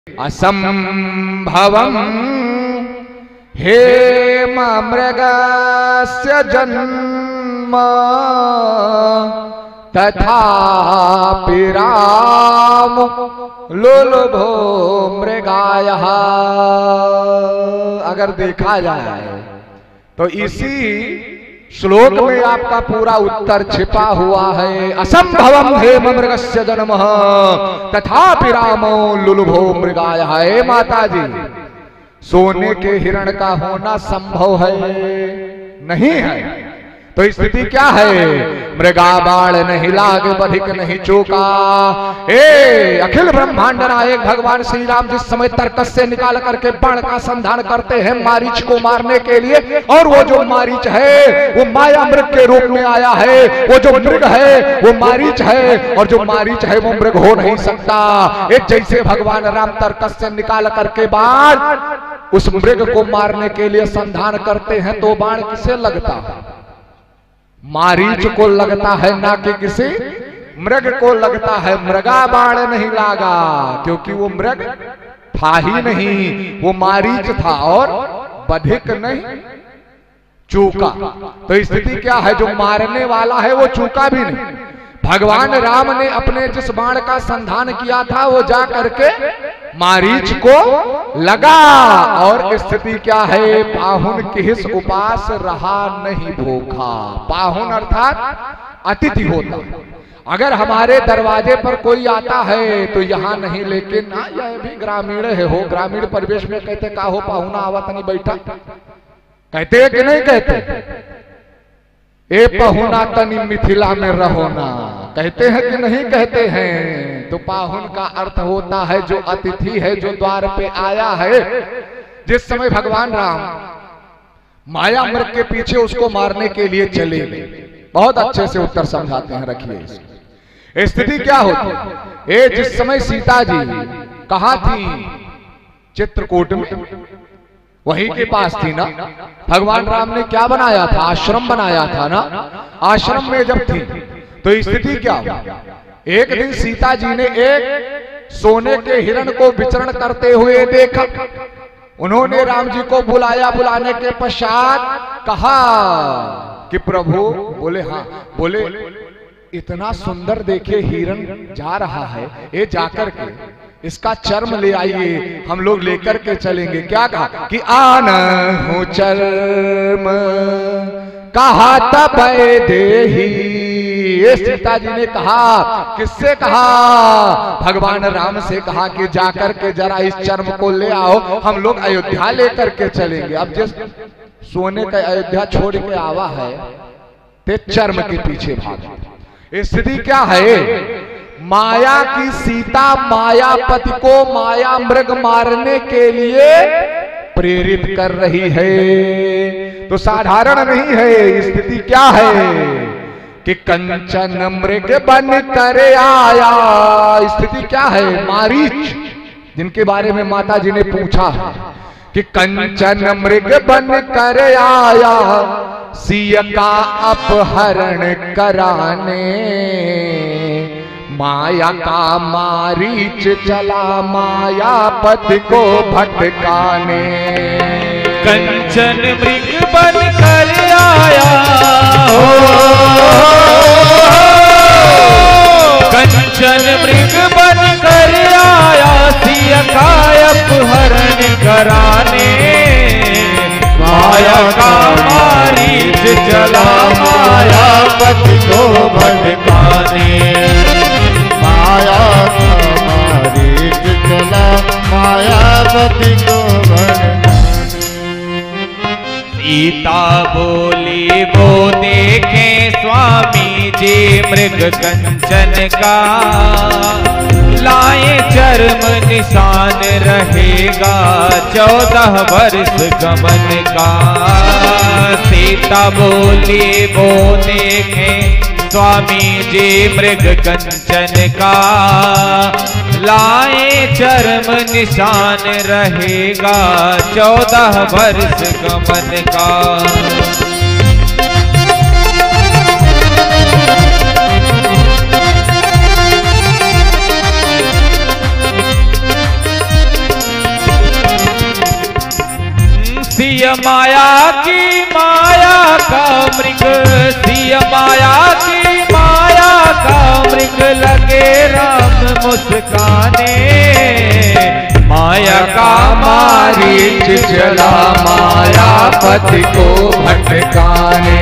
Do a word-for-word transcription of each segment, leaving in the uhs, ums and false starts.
असंभवम हेम मृगस्य जन्म तथापि राम लुलुभो मृगायः। अगर देखा जाए तो इसी श्लोक में आपका पूरा उत्तर छिपा हुआ है। असंभवम हेम मृगस्य जन्म तथापि रामो लुलुभो मृगायः। हे माता जी, सोने के हिरण का होना संभव है नहीं है, तो स्थिति क्या है? मृगा बाण नहीं लाग बधिक नहीं चूका। ए अखिल ब्रह्मांड नायक भगवान श्री राम जिस समय तर्कस से निकाल करके बाण का संधान करते हैं मारीच को मारने के लिए, और वो जो मारीच है वो माया मृग के रूप में आया है। वो जो मृग है वो मारीच है, और जो मारीच है वो मृग हो नहीं सकता। एक जैसे भगवान राम तर्कस से निकाल करके बाण उस मृग को मारने के लिए संधान करते हैं, तो बाण किसे लगता है? मारीच को लगता है, ना कि किसी मृग को लगता है। मृगा बाण नहीं लागा क्योंकि वो मृग था ही नहीं, वो मारीच था और बधिक नहीं चूका। तो स्थिति क्या है? जो मारने वाला है वो चूका भी नहीं। भगवान राम ने अपने जिस बाण का संधान किया था वो जा करके मारीच को लगा। और स्थिति क्या है? पाहुन किस उपास रहा नहीं भूखा। पाहुन अर्थात अतिथि होता। अगर हमारे दरवाजे पर कोई आता है तो यहाँ नहीं, लेकिन ना यह भी ग्रामीण है हो, ग्रामीण परिवेश में कहते का हो पाहुना आवत नहीं बैठा, कहते कि नहीं कहते? ए पहुना तनी मिथिला में रहो ना, कहते हैं कि नहीं कहते हैं? तो पाहुन का अर्थ होता है जो अतिथि है, जो द्वार पे आया है। जिस समय भगवान राम माया मृग के पीछे उसको मारने के लिए चले गए, बहुत अच्छे से उत्तर समझाते हैं, रखिए। स्थिति क्या होती? ए जिस समय सीता जी कहाँ थी? चित्रकूट में, वहीं के पास थी ना। भगवान राम ने क्या बनाया था? आश्रम बनाया था ना। आश्रम में जब थी तो स्थिति क्या? एक दिन सीता जी ने एक सोने के हिरण को विचरण करते हुए देखा। उन्होंने राम जी को बुलाया। बुलाने के पश्चात कहा कि प्रभु, बोले हाँ, बोले इतना सुंदर देखे हिरण जा रहा है, ये जाकर के इसका चर्म ले आइए, हम लोग लेकर के चलेंगे। क्या कहा कि आना हूं चर्म कहा तब देही। ये सीता जी ने कहा, किससे कहा? भगवान राम से कहा कि जाकर के जरा इस चर्म को ले आओ, हम लोग अयोध्या लेकर के चलेंगे। अब जिस सोने का अयोध्या छोड़ के आवा है ते चर्म के पीछे भागा। स्थिति क्या है? माया की सीता मायापति को माया मृग मारने के लिए प्रेरित कर रही है, तो साधारण नहीं है। स्थिति क्या है कि कंचन मृग बन कर आया। स्थिति क्या है? मारीच, जिनके बारे में माता जी ने पूछा है कि कंचन मृग बन कर आया, सिया का अपहरण कराने, माया का मारीच चला मायापति को भटकाने। कंचन मृग बन कर आया हो, कंचन मृग बन कर आया, सिया का अपहरण कराने, माया का मारीच चला मायापति को भटकाने। माया का मारीच चला मायापति को भटकाने। सीता बोली वो देखे स्वामी जी मृग कंचन का, लाए चर्म निशान रहेगा चौदह वर्ष गमन का। सीता बोली वो देखे स्वामी जी मृग कंचन का, लाए चर्म निशान रहेगा चौदह वर्ष गमन का। सिय माया की माया का मृग, सिय माया की माया का मृग लगे राम मुस्काने। माया का मारीच चला मायापति को भटकाने।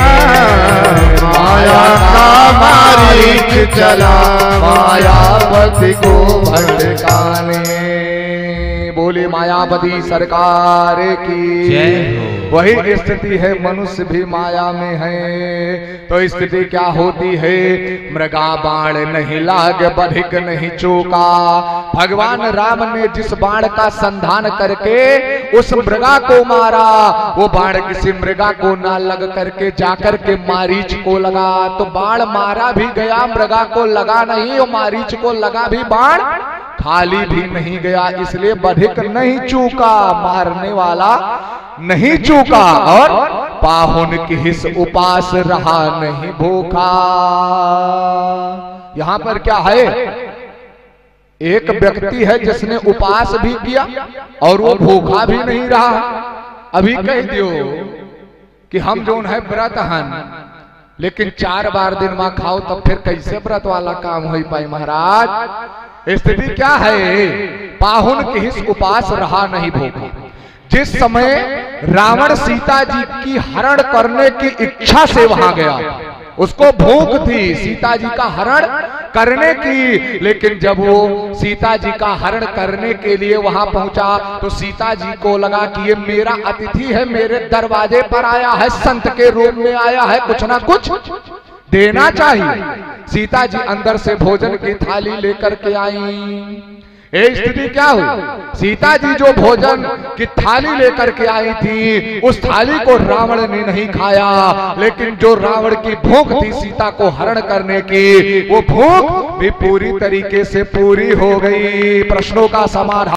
माया का मारीच चला मायापति को भटकाने। बोले मायापति सरकार की जय हो। वही स्थिति है, मनुष्य भी माया में है। तो स्थिति क्या होती है? मृगा बाण नहीं लाग बधिक नहीं चूका। भगवान राम ने जिस बाण का संधान करके उस मृगा को मारा, वो बाण किसी मृगा को ना लग करके जाकर के मारीच को लगा। तो बाण मारा भी गया, मृगा को लगा नहीं, और मारीच को लगा भी बाण खाली भी नहीं गया। इसलिए बधिक नहीं चूका, मारने वाला नहीं चूका। और पाहुन की हिस उपास रहा नहीं भूखा। यहां पर क्या है? एक व्यक्ति है जिसने उपास भी किया और वो भूखा भी नहीं रहा। अभी कह दियो कि हम जो है व्रत हन, लेकिन चार बार दिन में खाओ तब फिर कैसे व्रत वाला काम हो पाई महाराज? स्थिति क्या है? पाहुन की हिस उपास रहा नहीं भूखा। जिस समय रावण सीता जी की हरण करने की इच्छा से वहां गया, उसको भूख थी सीता जी का हरण करने की, लेकिन जब वो सीता जी का हरण करने के लिए वहां पहुंचा तो सीता जी को लगा कि ये मेरा अतिथि है, मेरे दरवाजे पर आया है, संत के रूप में आया है, कुछ ना कुछ देना चाहिए। सीता जी अंदर से भोजन की थाली लेकर के आई। ये स्थिति क्या हुई? सीता जी जो भोजन की थाली लेकर के आई थी, उस थाली को रावण ने नहीं खाया, लेकिन जो रावण की भूख थी सीता को हरण करने की, वो भूख भी पूरी तरीके से पूरी हो गई। प्रश्नों का समाधान